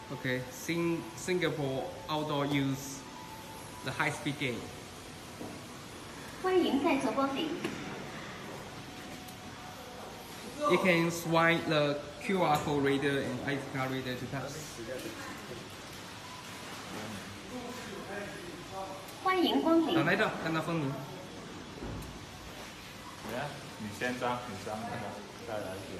Okay, Singapore outdoor use the high-speed game. 欢迎再次光临。 You can swipe the QR code reader and ID card reader to pass. 欢迎光临。 来的，跟他分明。 你先张，你张，再来一点。